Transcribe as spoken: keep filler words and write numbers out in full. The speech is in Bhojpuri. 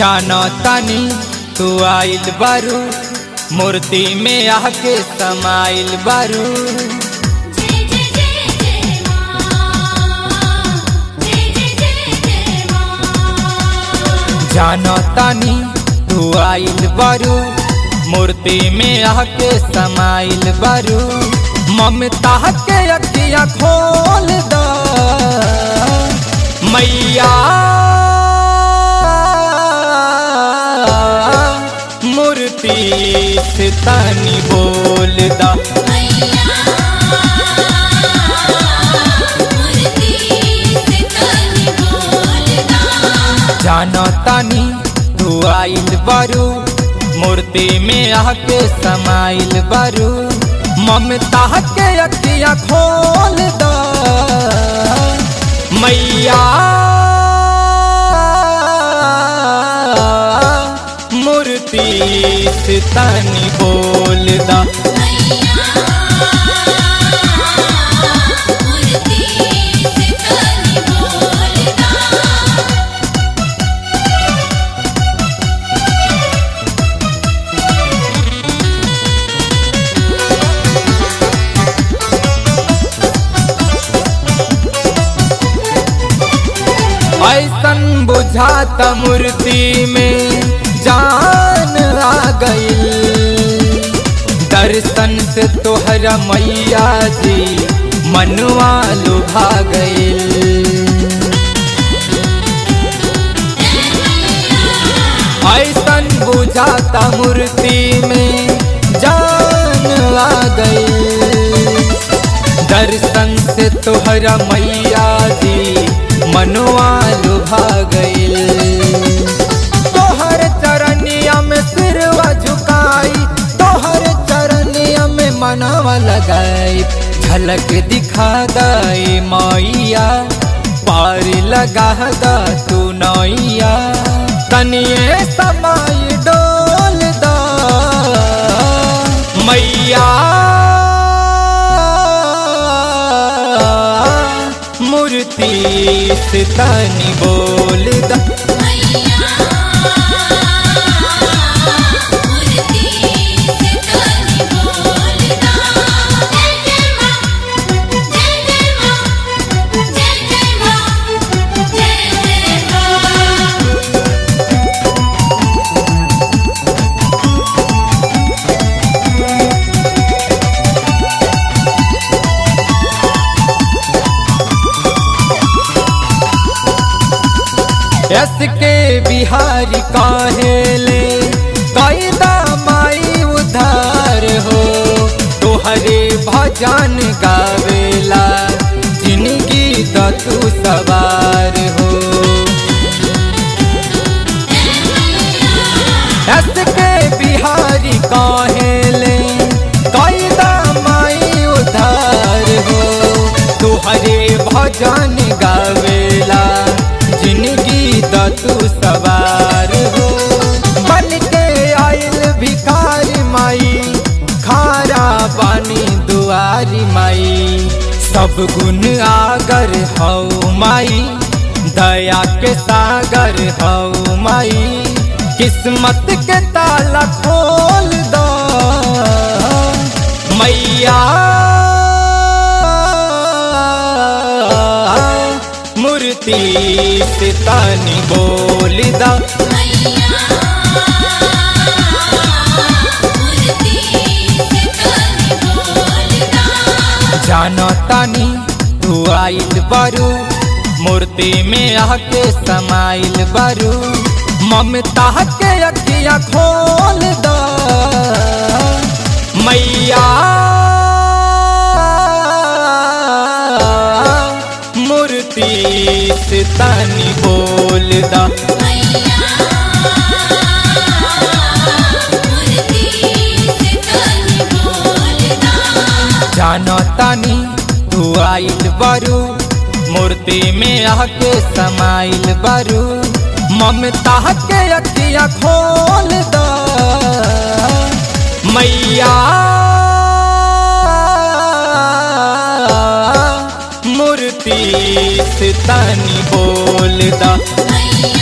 जानो तानी तू आइल बारू, मूर्ति में आके समाइल बारू। जानो तानी तू आइल बारू, मूर्ति में आके समाइल बारू। ममता के अखियाँ खोल दो मैया, मूर्ति से तानी बोल दा। जानो तानी तू आइल बारू, मूर्ति में आके समाइल बारू। ममता के अखियाँ खोल दो मैया, मूर्ति से तानी बोल दा। ऐसन बुझाता मूर्ति में जान आ गई, दर्शन से तोहरा मैया जी मनवा लुभा गई। ऐसन बुझाता मूर्ति में जान आ गई, दर्शन से तोहरा मैया जी मनवा लुभा गईल। तोहर चरनिया में सिरवा झुकाई, तोहर चरनिया में मनवा लगाई। झलक दिखा दे मैया, पार लगा दा तू नैया। तनिए समय डोल दा मैया, मूर्ति से तानी बोल दा। यस के बिहारी काहेले कायदा माई उधार हो, तोहरे भजन गावेला जिंदगी दा तू सवार हो। यस के बिहारी काहेले कायदा माई उधार हो, तोहरे भजन गावेला जिंदगी दा तू सवार हो। बन के आइल भिखारी माई, खारा पानी दुआरी माई। सब गुण आगर हौ माई, दया के सागर हौ माई। किस्मत के ताला खोल दो मैया, मूर्ति से तानी बोल दा। जानो तानी तू आइल बारू, मूर्ति में आके समाइल बारू। ममता के अखियाँ खोल दो मैया, मूर्ति से तानी बोल दा। जानो तानी तू आइल बारू, मूर्ति में आके समाइल बारू। ममता के अखियाँ खोल दो मैया, मूर्ति से तानी बोल दा।